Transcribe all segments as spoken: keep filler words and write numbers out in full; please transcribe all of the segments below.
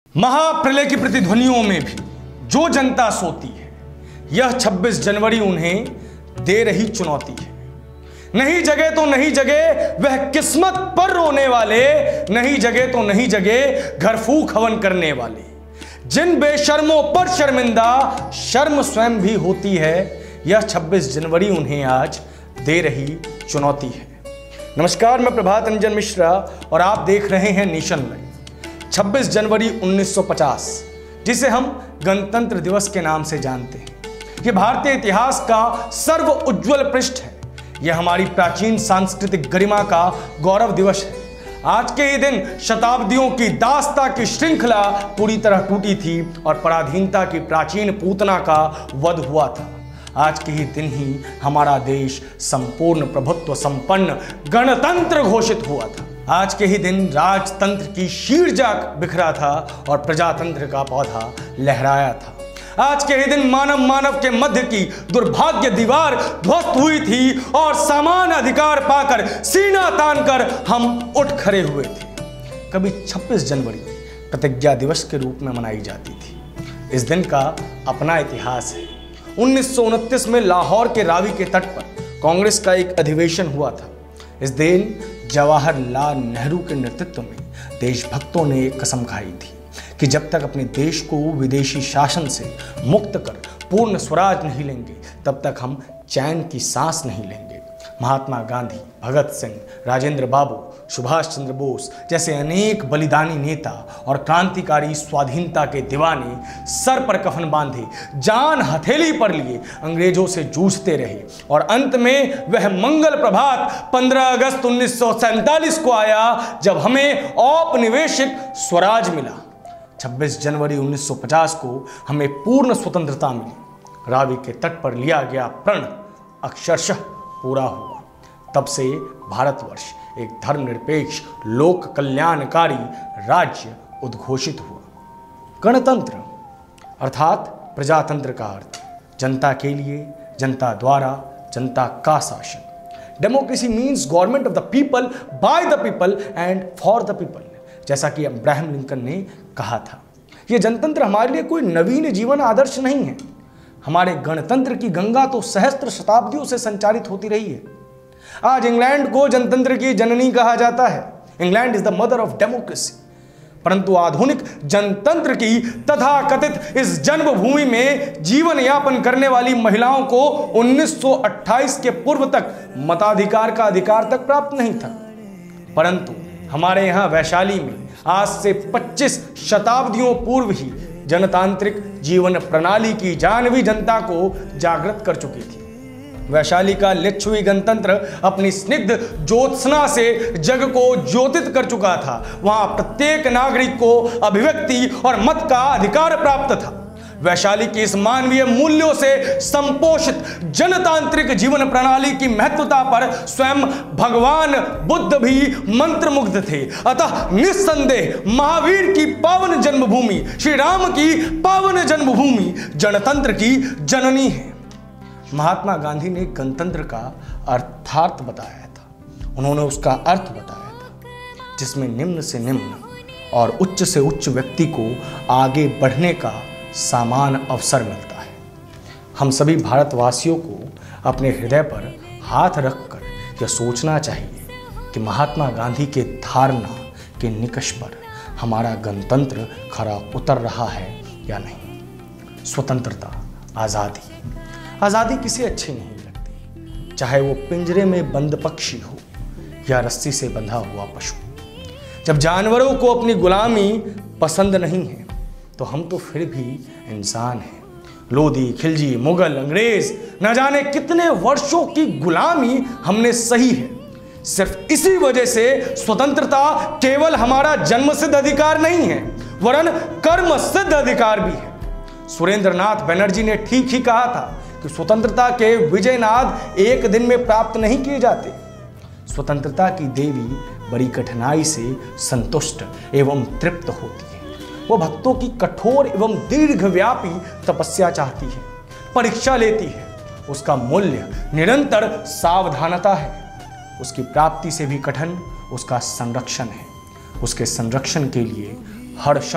महाप्रलय की प्रतिध्वनियों में भी जो जनता सोती है, यह छब्बीस जनवरी उन्हें दे रही चुनौती है। नहीं जगे तो नहीं जगे वह किस्मत पर रोने वाले, नहीं जगे तो नहीं जगे घर फूंक हवन करने वाले। जिन बेशर्मों पर शर्मिंदा शर्म स्वयं भी होती है, यह छब्बीस जनवरी उन्हें आज दे रही चुनौती है। नमस्कार, मैं प्रभात रंजन मिश्रा और आप देख रहे हैं नेशन लाइव। छब्बीस जनवरी उन्नीस सौ पचास, जिसे हम गणतंत्र दिवस के नाम से जानते हैं, यह भारतीय इतिहास का सर्व उज्ज्वल पृष्ठ है। यह हमारी प्राचीन सांस्कृतिक गरिमा का गौरव दिवस है। आज के ही दिन शताब्दियों की दास्ता की श्रृंखला पूरी तरह टूटी थी और पराधीनता की प्राचीन पूतना का वध हुआ था। आज के ही दिन ही हमारा देश संपूर्ण प्रभुत्व संपन्न गणतंत्र घोषित हुआ था। आज के ही दिन राजतंत्र की शीरजा बिखरा था और प्रजातंत्र का पौधा लहराया था। आज के ही दिन मानव मानव के मध्य की दुर्भाग्य दीवार ध्वस्त हुई थी और समान अधिकार पाकर सीना तानकर हम उठ खड़े हुए थे। कभी छब्बीस जनवरी प्रतिज्ञा दिवस के रूप में मनाई जाती थी। इस दिन का अपना इतिहास है। उन्नीस सौ उनतीस में लाहौर के रावी के तट पर कांग्रेस का एक अधिवेशन हुआ था। इस दिन जवाहरलाल नेहरू के नेतृत्व में देशभक्तों ने एक कसम खाई थी कि जब तक अपने देश को विदेशी शासन से मुक्त कर पूर्ण स्वराज नहीं लेंगे, तब तक हम चैन की सांस नहीं लेंगे। महात्मा गांधी, भगत सिंह, राजेंद्र बाबू, सुभाष चंद्र बोस जैसे अनेक बलिदानी नेता और क्रांतिकारी स्वाधीनता के दीवाने सर पर कफन बांधे, जान हथेली पर लिए अंग्रेजों से जूझते रहे और अंत में वह मंगल प्रभात पंद्रह अगस्त उन्नीस सौ सैंतालीस को आया, जब हमें औपनिवेशिक स्वराज मिला। छब्बीस जनवरी उन्नीस सौ पचास को हमें पूर्ण स्वतंत्रता मिली। रावी के तट पर लिया गया प्रण अक्षरशः पूरा हुआ। तब से भारतवर्ष एक धर्मनिरपेक्ष लोक कल्याणकारी राज्य उद्घोषित हुआ। गणतंत्र अर्थात प्रजातंत्र का अर्थ जनता के लिए, जनता द्वारा, जनता का शासन। Democracy means government of the people, by the people and for the people, जैसा कि अब्राहम लिंकन ने कहा था। यह जनतंत्र हमारे लिए कोई नवीन जीवन आदर्श नहीं है। हमारे गणतंत्र की गंगा तो सहस्त्र शताब्दियों से संचालित होती रही है। आज इंग्लैंड को जनतंत्र की जननी कहा जाता है। England is the mother of democracy. परंतु आधुनिक जनतंत्र की तथाकथित इस जन्मभूमि में जीवन यापन करने वाली महिलाओं को उन्नीस सौ अट्ठाईस के पूर्व तक मताधिकार का अधिकार तक प्राप्त नहीं था। परंतु हमारे यहाँ वैशाली में आज से पच्चीस शताब्दियों पूर्व ही जनतांत्रिक जीवन प्रणाली की जानवी जनता को जागृत कर चुकी थी। वैशाली का लिच्छवी गणतंत्र अपनी स्निग्ध ज्योत्सना से जग को ज्योतित कर चुका था। वहां प्रत्येक नागरिक को अभिव्यक्ति और मत का अधिकार प्राप्त था। वैशाली की इस मानवीय मूल्यों से संपोषित जनतांत्रिक जीवन प्रणाली की महत्वता पर स्वयं भगवान बुद्ध भी मंत्रमुग्ध थे। अतः निस्संदेह महावीर की पावन जन्मभूमि, श्री राम की पावन जन्मभूमि जनतंत्र की जननी है। महात्मा गांधी ने गणतंत्र का अर्थार्थ बताया था। उन्होंने उसका अर्थ बताया था जिसमें निम्न से निम्न और उच्च से उच्च व्यक्ति को आगे बढ़ने का समान अवसर मिलता है। हम सभी भारतवासियों को अपने हृदय पर हाथ रखकर यह सोचना चाहिए कि महात्मा गांधी के धारणा के निकष पर हमारा गणतंत्र खरा उतर रहा है या नहीं। स्वतंत्रता, आज़ादी आज़ादी किसे अच्छी नहीं लगती, चाहे वो पिंजरे में बंद पक्षी हो या रस्सी से बंधा हुआ पशु। जब जानवरों को अपनी गुलामी पसंद नहीं है, तो हम तो फिर भी इंसान हैं। लोधी, खिलजी, मुगल, अंग्रेज, न जाने कितने वर्षों की गुलामी हमने सही है। सिर्फ इसी वजह से स्वतंत्रता केवल हमारा जन्मसिद्ध अधिकार नहीं है, वरन कर्म सिद्ध अधिकार भी है। सुरेंद्रनाथ बनर्जी ने ठीक ही कहा था कि स्वतंत्रता के विजयनाद एक दिन में प्राप्त नहीं किए जाते। स्वतंत्रता की देवी बड़ी कठिनाई से संतुष्ट एवं तृप्त होती है। वो भक्तों की कठोर एवं दीर्घव्यापी तपस्या चाहती है, परीक्षा लेती है। उसका मूल्य निरंतर सावधानता है। उसकी प्राप्ति से भी कठिन उसका संरक्षण है। उसके संरक्षण के लिए हर क्षण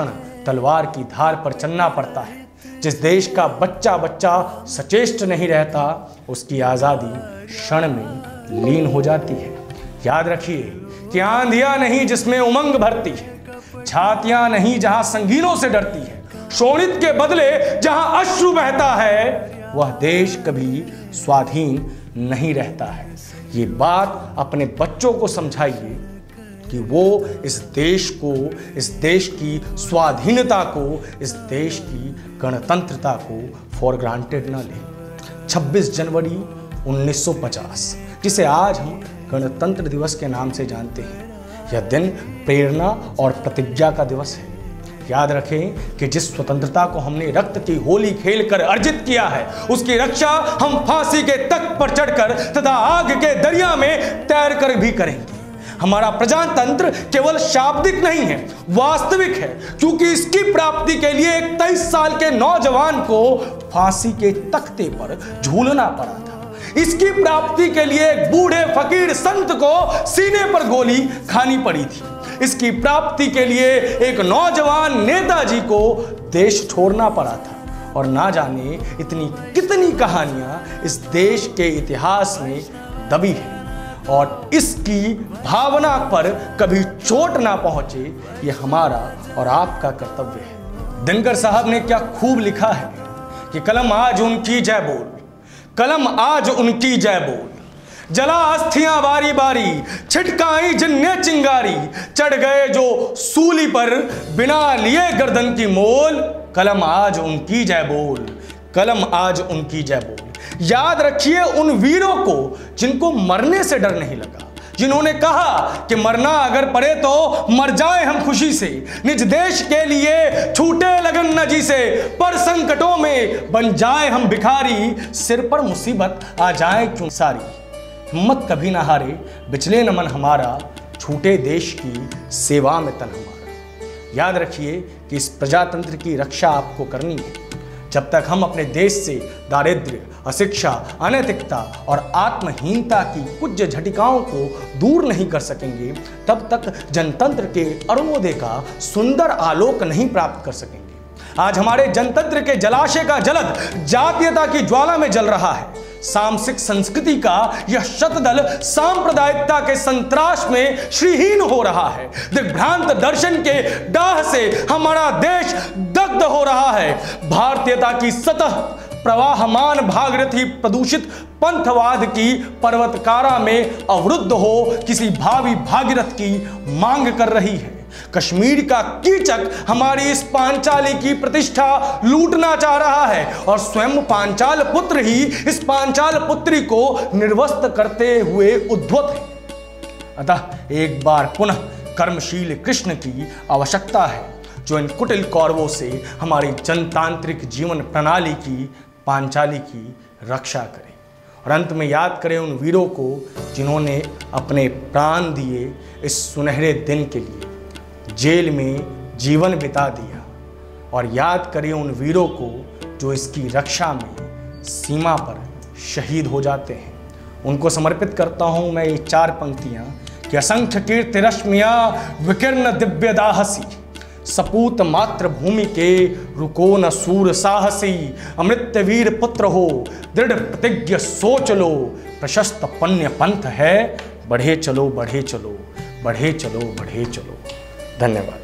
तलवार की धार पर चलना पड़ता है। जिस देश का बच्चा बच्चा सचेष्ट नहीं रहता, उसकी आज़ादी क्षण में लीन हो जाती है। याद रखिए कि आंधियां नहीं जिसमें उमंग भरती है, छातियां नहीं जहां संगीनों से डरती है, शोणित के बदले जहां अश्रु बहता है, वह देश कभी स्वाधीन नहीं रहता है। ये बात अपने बच्चों को समझाइए कि वो इस देश को, इस देश की स्वाधीनता को, इस देश की गणतंत्रता को फॉर ग्रांटेड ना ले। छब्बीस जनवरी उन्नीस सौ पचास, जिसे आज हम गणतंत्र दिवस के नाम से जानते हैं, यह दिन प्रेरणा और प्रतिज्ञा का दिवस है। याद रखें कि जिस स्वतंत्रता को हमने रक्त की होली खेलकर अर्जित किया है, उसकी रक्षा हम फांसी के तख्त पर चढ़कर तथा आग के दरिया में तैरकर भी करेंगे। हमारा प्रजातंत्र केवल शाब्दिक नहीं है, वास्तविक है, क्योंकि इसकी प्राप्ति के लिए एक तेईस साल के नौजवान को फांसी के तख्ते पर झूलना पड़ा था। इसकी प्राप्ति के लिए एक बूढ़े फकीर संत को सीने पर गोली खानी पड़ी थी। इसकी प्राप्ति के लिए एक नौजवान नेताजी को देश छोड़ना पड़ा था। और ना जाने इतनी कितनी कहानियां इस देश के इतिहास में दबी है, और इसकी भावना पर कभी चोट ना पहुंचे, ये हमारा और आपका कर्तव्य है। दिनकर साहब ने क्या खूब लिखा है कि कलम आज उनकी जय बोल, कलम आज उनकी जय बोल, जला अस्थियां बारी बारी, छिटकाई जिनने चिंगारी, चढ़ गए जो सूली पर बिना लिए गर्दन की मोल, कलम आज उनकी जय बोल, कलम आज उनकी जय बोल। याद रखिए उन वीरों को जिनको मरने से डर नहीं लगा, जिन्होंने कहा कि मरना अगर पड़े तो मर जाए हम खुशी से, निज देश के लिए छूटे लगन न जी से, पर संकटों में बन जाए हम भिखारी, सिर पर मुसीबत आ जाए क्यों सारी, हिम्मत कभी ना हारे बिचले न मन हमारा, छूटे देश की सेवा में तन हमारा। याद रखिए कि इस प्रजातंत्र की रक्षा आपको करनी है। जब तक हम अपने देश से दारिद्र्य, अशिक्षा, अनैतिकता और आत्महीनता की कुछ झटिकाओं को दूर नहीं कर सकेंगे, तब तक जनतंत्र के अरुणोदय का सुंदर आलोक नहीं प्राप्त कर सकेंगे। आज हमारे जनतंत्र के जलाशय का जलद जातीयता की ज्वाला में जल रहा है। सामसिक संस्कृति का यह शतदल सांप्रदायिकता के संत्राश में श्रीहीन हो रहा है। दिग्भ्रांत दर्शन के डाह से हमारा देश दग्ध हो रहा है। भारतीयता की सतह प्रवाहमान भागीरथी प्रदूषित पंथवाद की पर्वतकारा में अवरुद्ध हो किसी भावी भागीरथ की मांग कर रही है। कश्मीर का कीचक हमारी इस पांचाली की प्रतिष्ठा लूटना चाह रहा है, और स्वयं पांचाल पुत्र ही इस पांचाल पुत्री को निर्वस्त्र करते हुए उद्धत है। अतः एक बार पुनः कर्मशील कृष्ण की आवश्यकता है, जो इन कुटिल कौरवों से हमारी जनतांत्रिक जीवन प्रणाली की, पांचाली की रक्षा करे। और अंत में याद करें उन वीरों को जिन्होंने अपने प्राण दिए इस सुनहरे दिन के लिए, जेल में जीवन बिता दिया। और याद करें उन वीरों को जो इसकी रक्षा में सीमा पर शहीद हो जाते हैं। उनको समर्पित करता हूं मैं ये चार पंक्तियां कि असंख्य कीर्ति रश्मियां विकीर्ण दिव्य दाहसी, सपूत मात्र भूमि के रुको न सूर साहसी, अमृत वीर पुत्र हो दृढ़ प्रतिज्ञ सोच लो, प्रशस्त पुण्य पंथ है, बढ़े चलो बढ़े चलो बढ़े चलो बढ़े चलो। धन्यवाद।